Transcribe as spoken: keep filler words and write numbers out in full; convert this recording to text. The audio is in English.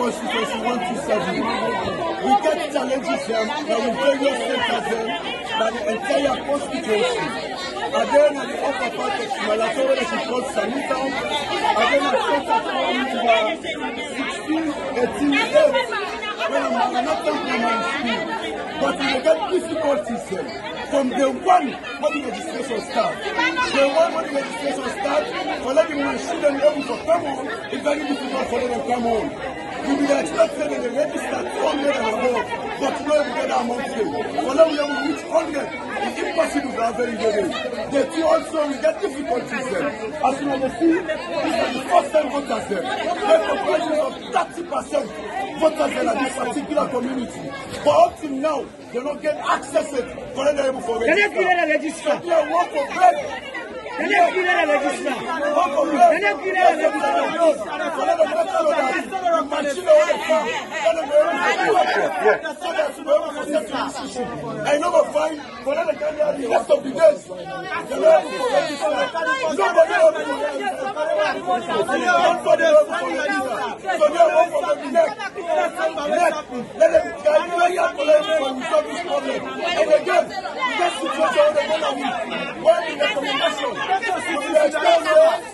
Constituency one two seven. We get challenges here that will various sectors by the entire constituency. Again, at the upper part of Malato, that is called Sanitown. Again, at Center number sixteen, eighteen, eight. When I'm not talking about school, but we get difficulties here. From the one when the registration starts, the one when the registration starts, for letting my children able to come on, it's very difficult for them to come on. We will expect that they register two hundred and above, but no we get that monthly. For them we will reach one hundred, it's impossible to have very good. The two also we get difficulties there. As you will see, these are the first time voters there. They comprise of thirty percent voters there at this particular community. But up till now, they don't get access to it for them able to register. So they are work for bread. They don't kill the register. Work for bread. They don't kill the register. For them to make sure that the machine on the farm, for them to able to work so that they will able to set the decision. And number five, for them to carry out the rest of the days, they are able to register. Nobody able to register. Nobody able to register. So they are work for the next. Let them carry out the to solve this problem. And again, this situation on the one when the recommendation, we are